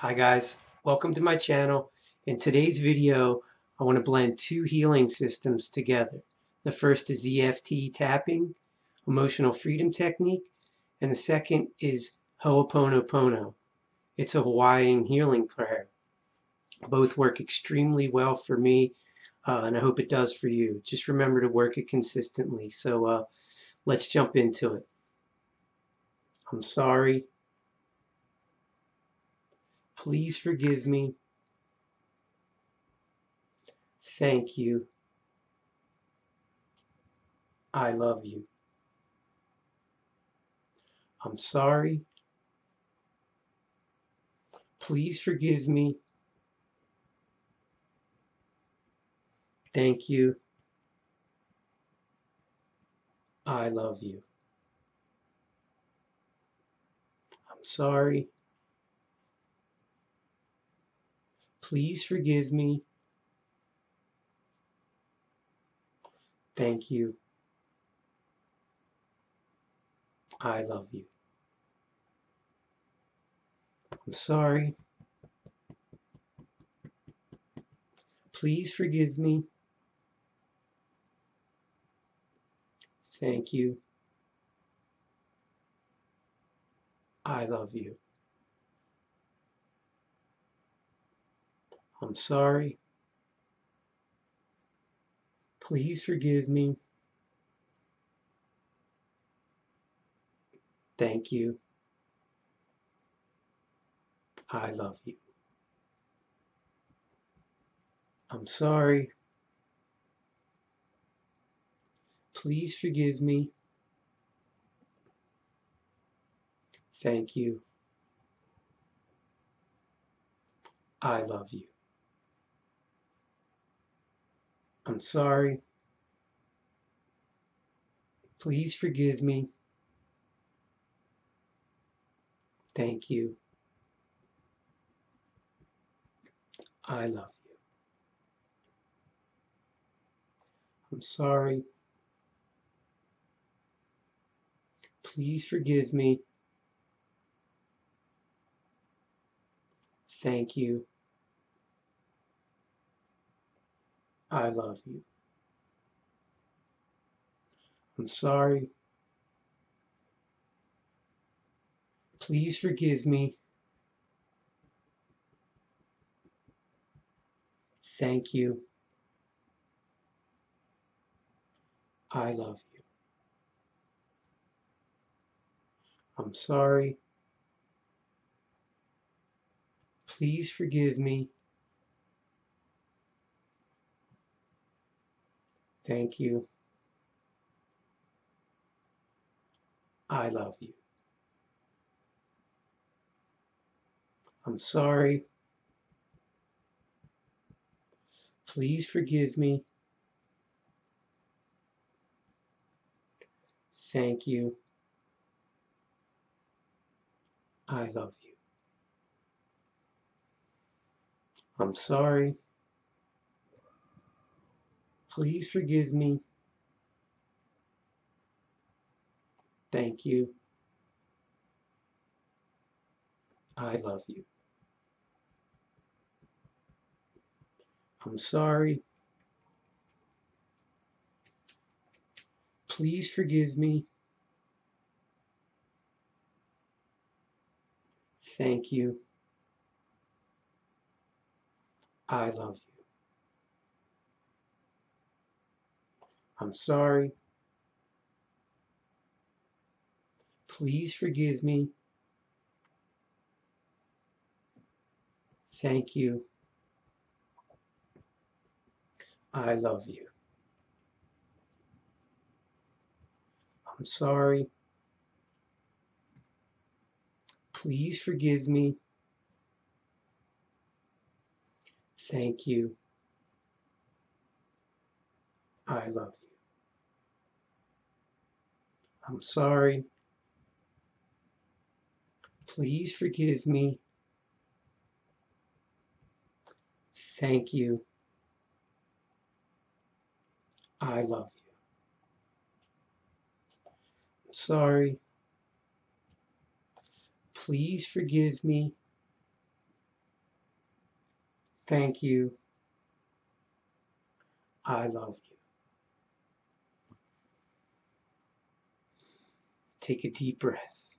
Hi guys, welcome to my channel. In today's video, I want to blend two healing systems together. The first is EFT tapping, emotional freedom technique, and the second is Ho'oponopono. It's a Hawaiian healing prayer. Both work extremely well for me, and I hope it does for you. Just remember to work it consistently. So let's jump into it. I'm sorry. Please forgive me. Thank you. I love you. I'm sorry. Please forgive me. Thank you. I love you. I'm sorry. Please forgive me. Thank you. I love you. I'm sorry. Please forgive me. Thank you. I love you. I'm sorry. Please forgive me. Thank you. I love you. I'm sorry. Please forgive me. Thank you. I love you. I'm sorry. Please forgive me. Thank you. I love you. I'm sorry. Please forgive me. Thank you. I love you. I'm sorry. Please forgive me. Thank you. I love you. I'm sorry. Please forgive me. Thank you. I love you. I'm sorry. Please forgive me. Thank you. I love you. I'm sorry. Please forgive me. Thank you. I love you. I'm sorry. Please forgive me. Thank you. I love you. I'm sorry. Please forgive me. Thank you. I love you. I'm sorry. Please forgive me. Thank you. I love you. I'm sorry. Please forgive me. Thank you. I love you. I'm sorry. Please forgive me. Thank you. I love you. Take a deep breath.